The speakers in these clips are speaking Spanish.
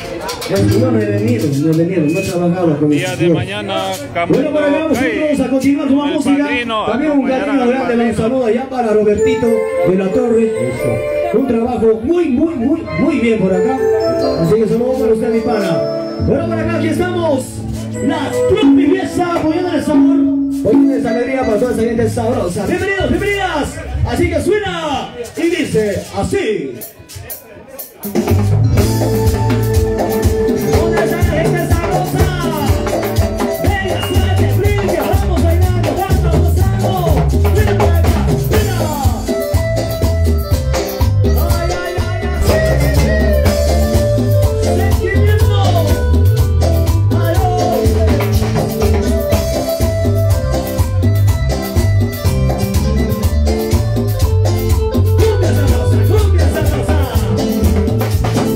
Yo no he venido, no he trabajado con Día de mañana, bueno, para acá nosotros a continuar con más música. También un cariño grande, un saludo allá para Robertito de la Torre. Eso. Un trabajo muy bien por acá. Así que saludos para usted, mi pana. Bueno, para acá aquí estamos. La Tropi Fiesta, apoyando el sabor, poniendo esa alegría para toda esa gente sabrosa. Bienvenidos, bienvenidas. Así que suena y dice así. ¿Dónde está la gente sabrosa? Venga, suerte, brilla, vamos bailando, dando, gozando. Mira por acá, mira. Ay, ay, ay, así. Sentimiento. Aló. Cumbia sabrosa, cumbia sabrosa.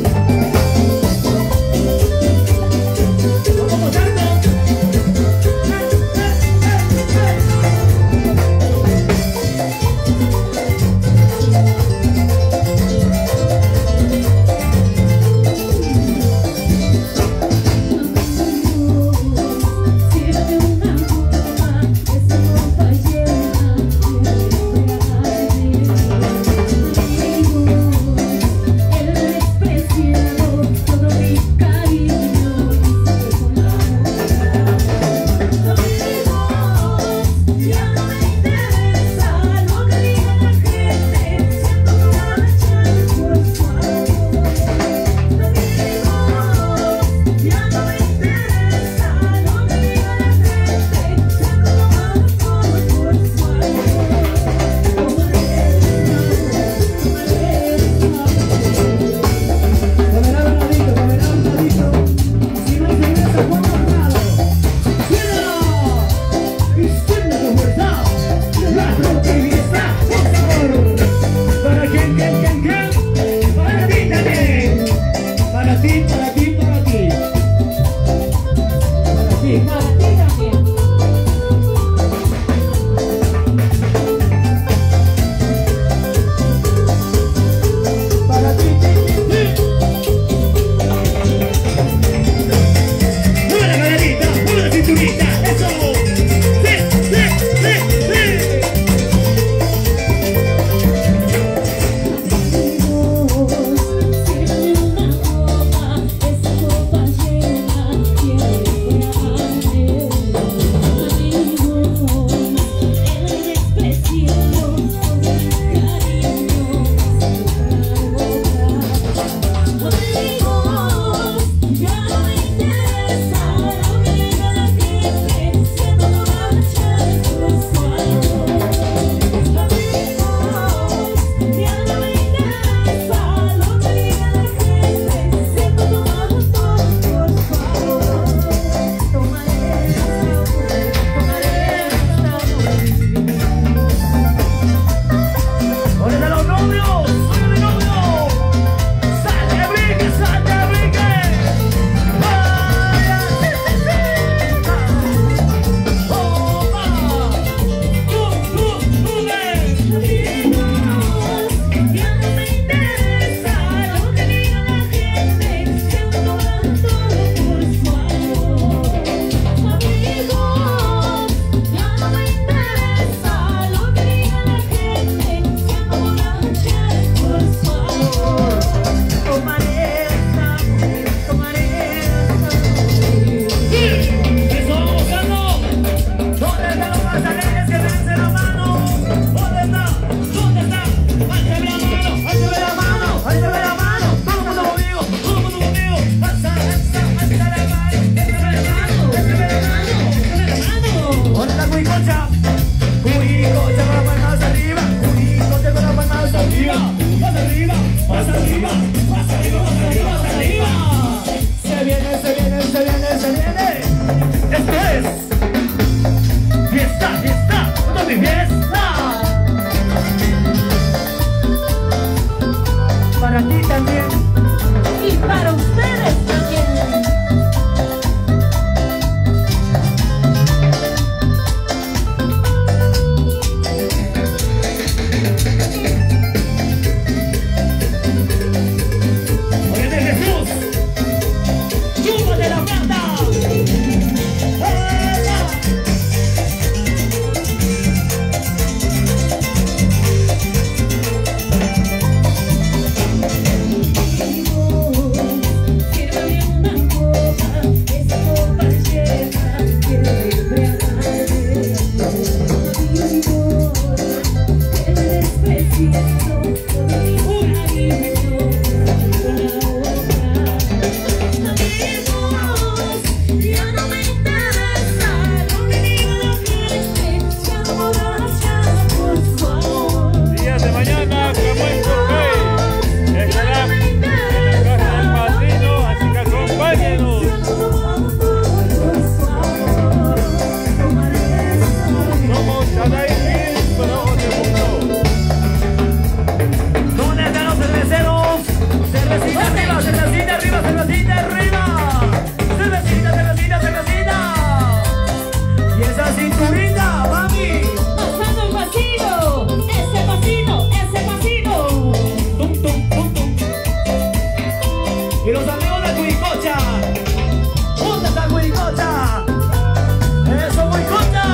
Y los amigos de Cuicocha. ¿Dónde está Cuicocha? ¡Eso, Cuicocha!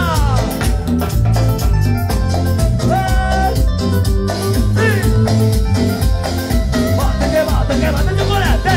¡Bate, que bate chocolate!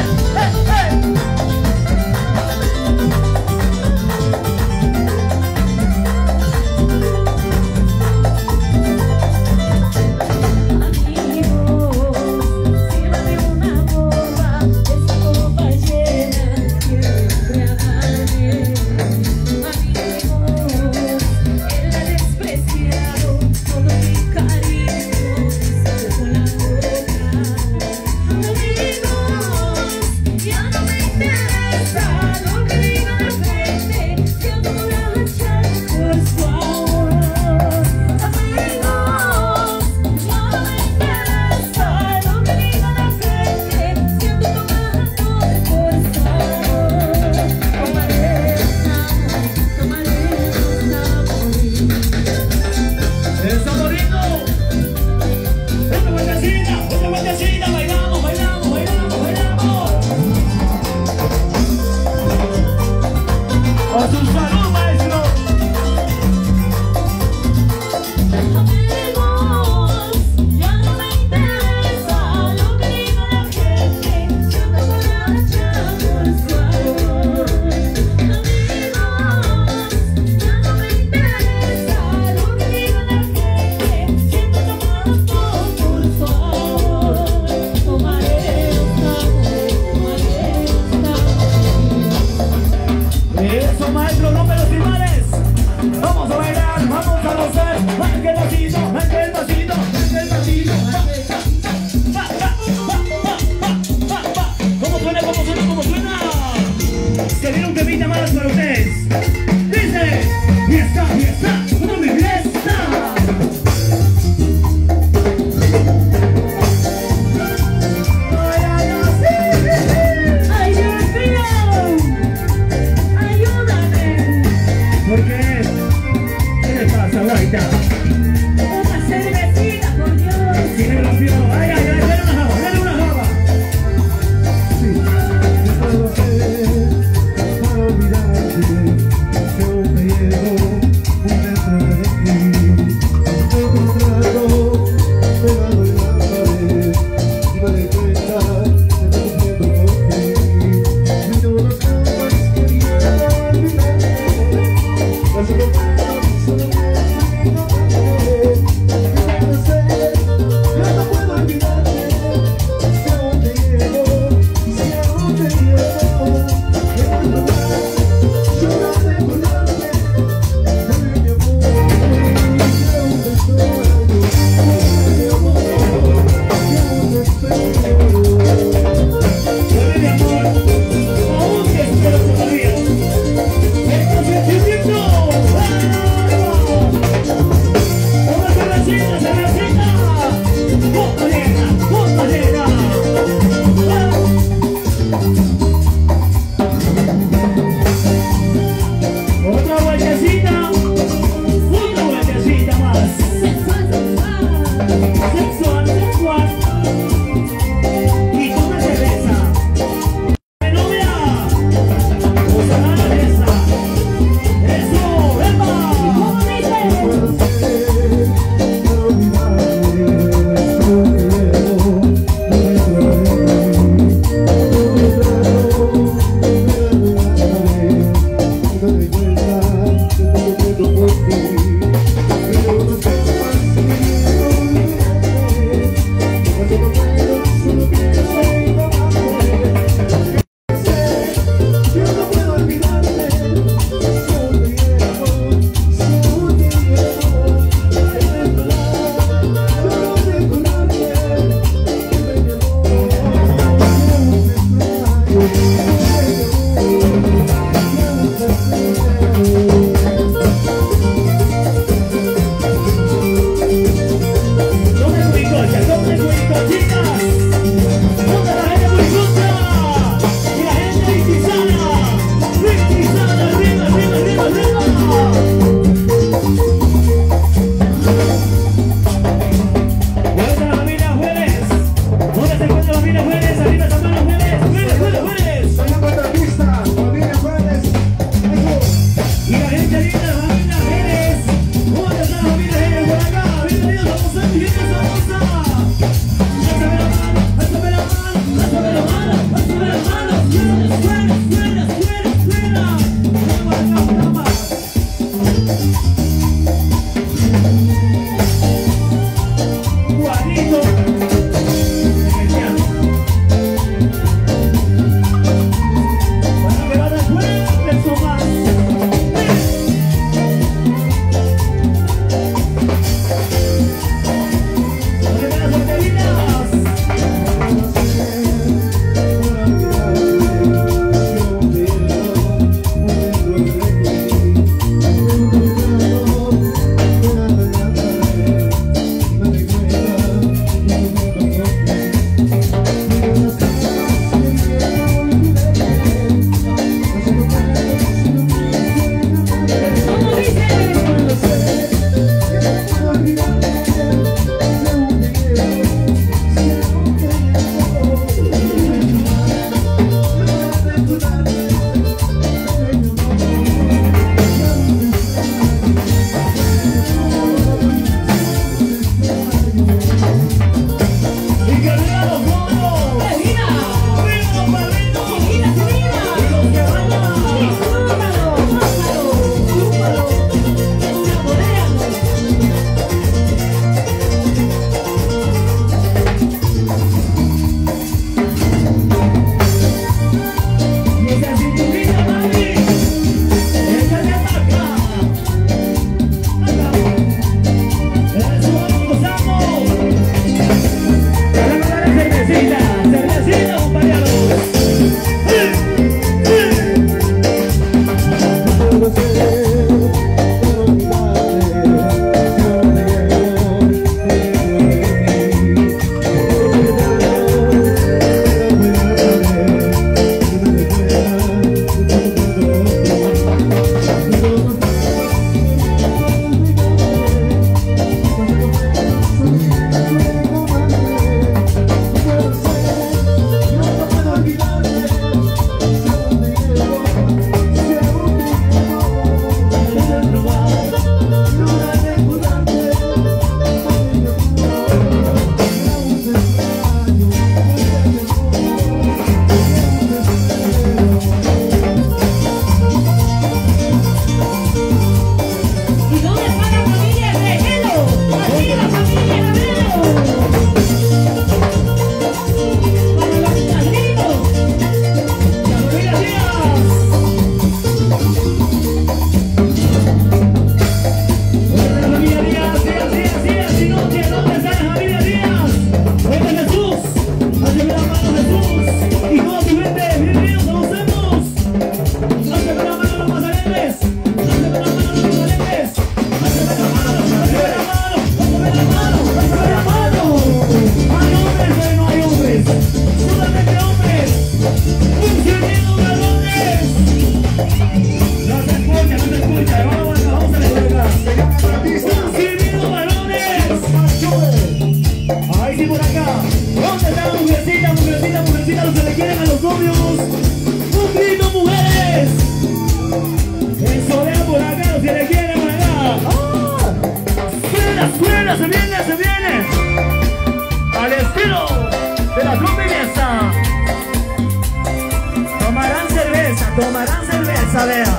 tomarán cerveza, vea.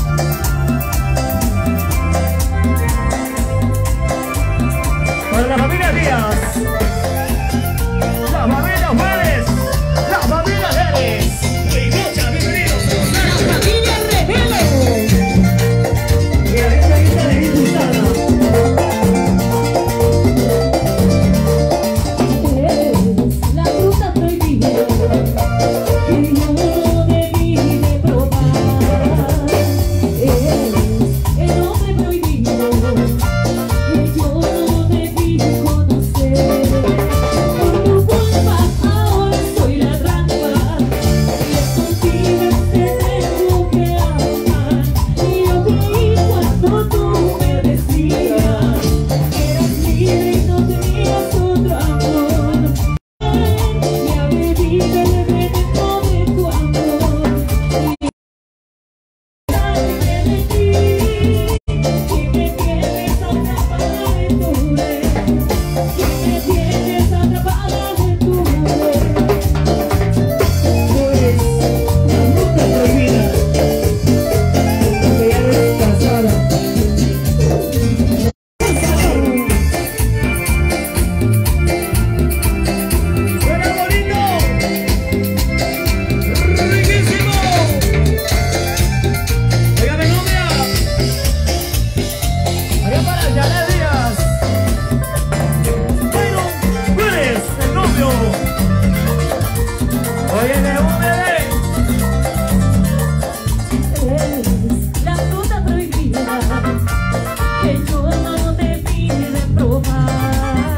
Para la familia Díaz, la familia Juárez, la familia Jerez. Mucha, bienvenidos. La familia Revelo. Y a esta lista de Gusana. La fruta prohibida que yo no debí de probar. El hombre prohibido que yo no debí de conocer. Por tu culpa ahora soy la trampa y es contigo que tengo que amar. Y yo creí cuando tú me decías que eras libre y no tenías otro amor. Ya bebí del veneno de tu amor y de ti, y me tienes atrapada en tu red, y me tienes atrapada en tu red. Pues, la fruta prohibida. Porque ya eres casada. ¡Suena bonito! ¡Riquísimo! Óigame, novia. Allá para Janet Díaz. Bueno, Willis, el novio. Óyeme, un bebé. Eres la fruta prohibida que yo no debí de probar.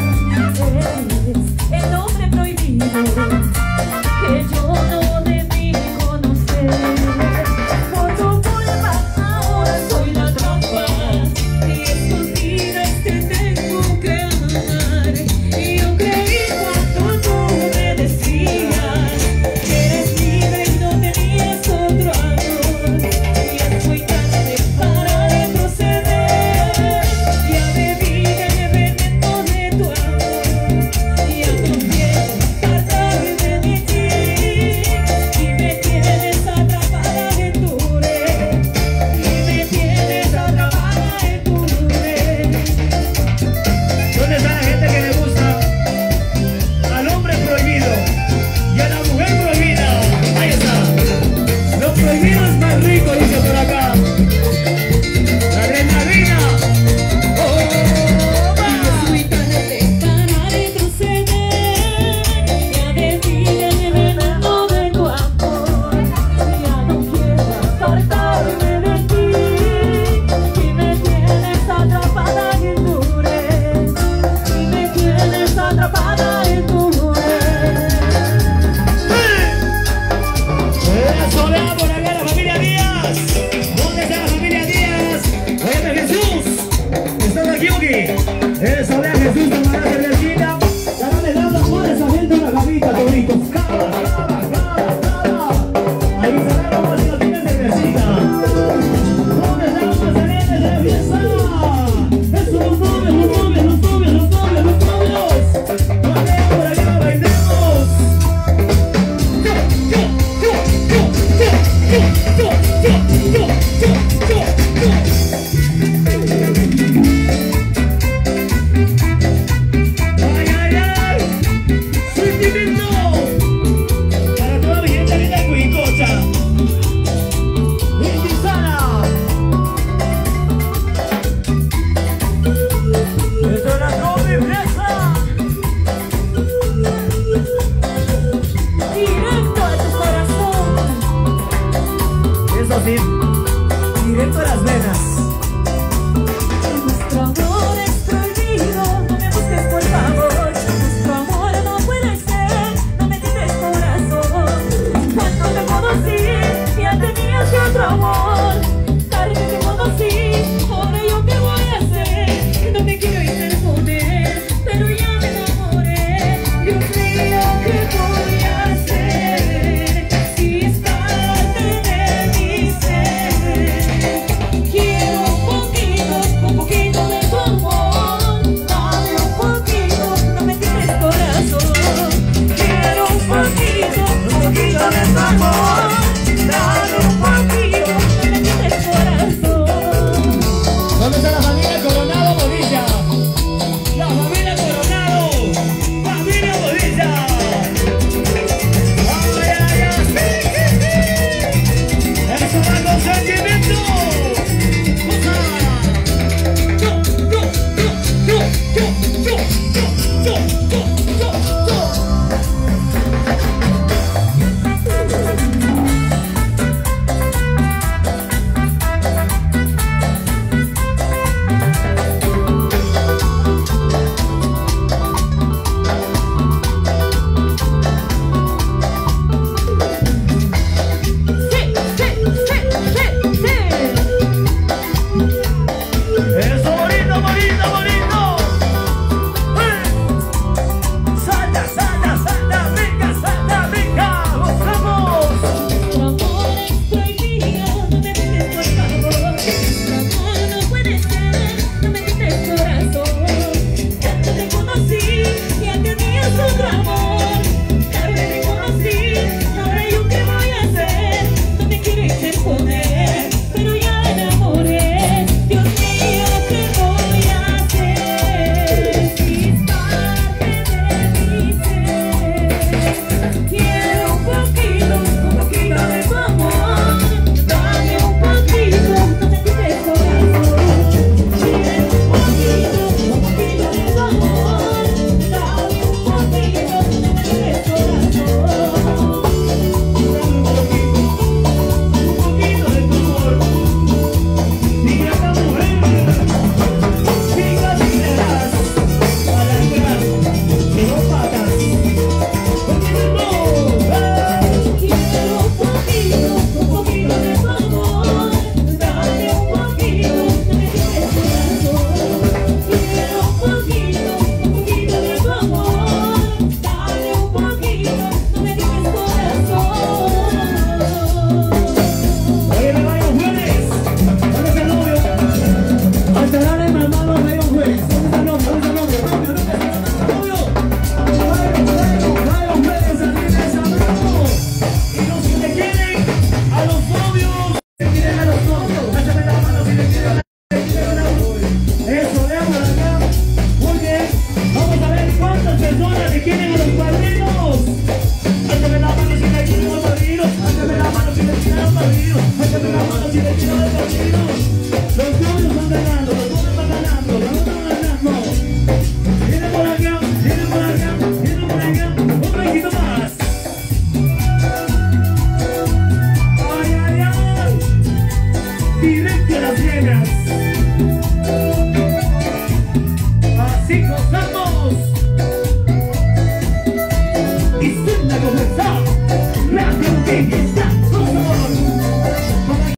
Eres el hombre prohibido que yo no debí conocer. Por tu culpa ahora soy la trampa y escondida es que tengo que amar. Y yo creí cuando tú me decías que eres libre y no tenías otro amor. Y es muy tarde para retroceder. Ya bebí del veneno de tu amor. Ya no quiero apartarme de ti. Y me tienes atrapada en tu red. Y me tienes atrapada en tu red. ¿Dónde está la gente que le gusta al hombre prohibido y a la mujer prohibida? Ahí está. Lo prohibido es más rico, dice por acá. La adrenalina. ¡Oh, va! Muy tarde para retroceder. Ya bebí del veneno de tu amor. Ya no quiero apartarme de ti. Y me tienes atrapada en tu red. Y me tienes atrapada en tu red. Eso, vea por acá la familia Díaz. ¿Dónde está la familia Díaz? Óyeme, Jesús. ¿Estás aquí, Oki? Eso, vea, Jesús, hermana cervecita. Dale, dale, pon esa gente en la camita, toditos. Cada. Ahí se ve como si no tiene cervecita. ¿Dónde están los pasareles de la fiesta? Eso, los novios. Vale, por allá bailemos. Ay, ay, ay. Sentimiento para toda mi gente linda de Cuicocha. Indizana. Esto es la convivencia. Directo a tu corazón. Eso sí, directo a las venas. Nuestro amor es prohibido, no me busques por favor. Nuestro amor no puede ser, no me tires corazón. Cuando te conocí, ya tenías otro amor. Tarde te conocí, ahora yo qué voy a hacer. No me quiero interponer, pero ya me enamoré. Dios mío, ¿qué voy a hacer? Si es parte de mi ser. Quiero un poquito de tu amor. Dame un poquito, no me tires corazón. Quiero un poquito de tu amor. Dame cochino, hágame la mano si le quiero del cochino. Los duros van ganando, los duros van ganando, los duros van ganando. Viene por acá, viene por acá, viene por acá, un poquito más. Ay, ay, ay. Directo a Las Vegas. Así gozamos.